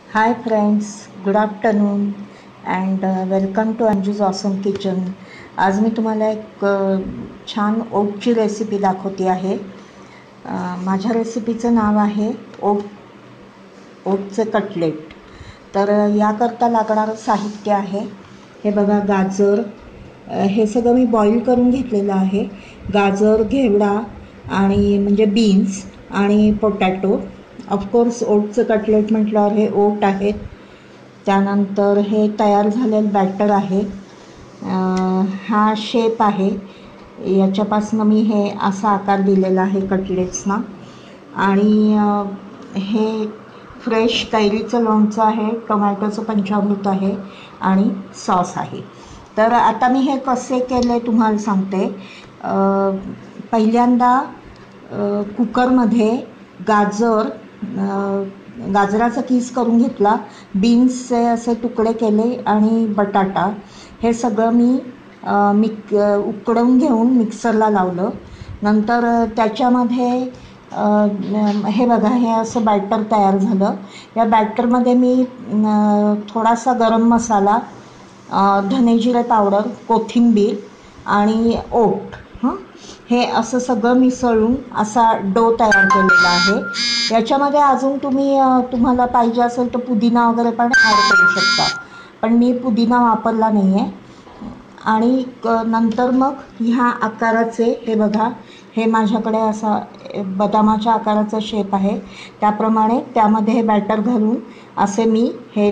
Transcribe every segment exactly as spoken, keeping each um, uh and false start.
High friends, good afternoon and welcome to Anju's awesome kitchen. आज मी तुम्हाला एक uh, छान ओटची रेसिपी दाखवते आहे. uh, माझ्या रेसिपीचं नाव आहे ओट ओटचे कटलेट. तर uh, याकरता लागणारं साहित्य आहे हे बघा. गाजर, uh, हे सगळं मी बॉईल करून घेतलेलं आहे. गाजर, घेवडा आणि म्हणजे बीन्स आणि पोटॅटो. ऑफकोर्स ओटचं कटलेट म्हटल्यावर हे ओट आहेत. त्यानंतर हे तयार झालेलं बॅटर आहे. हा शेप आहे, याच्यापासून मी हे असा आकार दिलेला आहे कटलेट्सना. आणि हे फ्रेश कैरीचं लोणचं आहे, टोमॅटोचं पंचामृत आहे आणि सॉस आहे. तर आता मी हे कसे केले तुम्हाला सांगते. पहिल्यांदा कुकरमध्ये गाजर गाजराचा कीस करून घेतला, बीन्सचे असे तुकडे केले आणि बटाटा हे सगळं मी मिक उकडवून घेऊन मिक्सरला लावलं. नंतर त्याच्यामध्ये हे बघा, हे असं बॅटर तयार झालं. या बॅटरमध्ये मी थोडासा गरम मसाला, धनेजिरे पावडर, कोथिंबीर आणि ओट हं हे असं सगळं मिसळून असा डो तयार केलेला आहे. याच्यामध्ये अजून तुम्ही तुम्हाला पाहिजे असेल तर पुदिना वगैरे पण ॲड करू शकता, पण मी पुदिना वापरला नाही आहे. आणि नंतर मग ह्या आकाराचे हे बघा, हे माझ्याकडे असा बदामाच्या आकाराचा शेप आहे, त्याप्रमाणे त्यामध्ये हे बॅटर घालून असे मी हे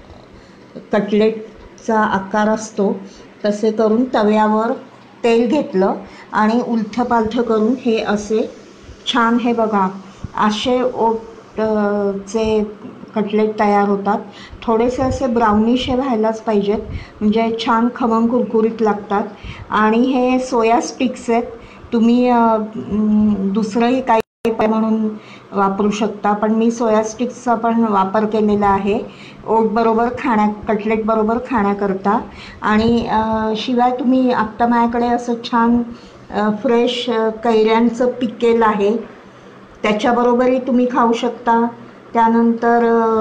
कटलेटचा आकार असतो तसे करून तव्यावर तेल घेतलं आणि उलथं पालथं करून हे असे छान, हे बघा, असे ओटचे कटलेट तयार होतात. थोडेसे असे ब्राउनिश हे व्हायलाच पाहिजेत, म्हणजे छान खमंग कुरकुरीत लागतात. आणि हे सोया स्टिक्स आहेत, तुम्ही दुसरंही काही म्हणून वापरू शकता, पण मी सोया स्टिक्सचा पण वापर केलेला आहे ओटबरोबर खाण्या कटलेटबरोबर खाण्याकरता. आणि शिवाय तुम्ही आत्ता माझ्याकडे असं छान फ्रेश कैऱ्यांचं पिकेल आहे, त्याच्याबरोबरही तुम्ही खाऊ शकता. त्यानंतर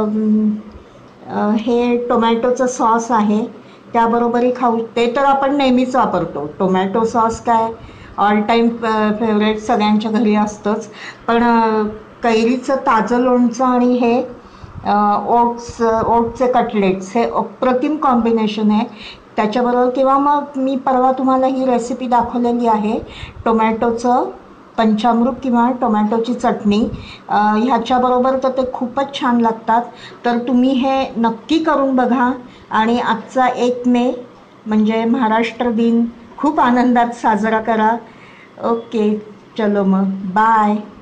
हे टोमॅटोचं सॉस आहे, त्याबरोबरही खाऊ. ते तर आपण नेहमीच वापरतो, टोमॅटो सॉस काय ऑल टाईम फेवरेट सगळ्यांच्या घरी असतंच. पण कैरीचं ताजं लोणचं आणि हे ओट्स ओटचे कटलेट्स हे अप्रतिम कॉम्बिनेशन आहे त्याच्याबरोबर. किंवा मग मी परवा तुम्हाला ही रेसिपी दाखवलेली आहे, टोमॅटोचं पंचामृत किंवा टोमॅटोची चटणी, ह्याच्याबरोबर तर ते खूपच छान लागतात. तर तुम्ही हे नक्की करून बघा. आणि आजचा एक मे म्हणजे महाराष्ट्र दिन खूप आनंदात साजरा करा. ओके, चलो मग बाय.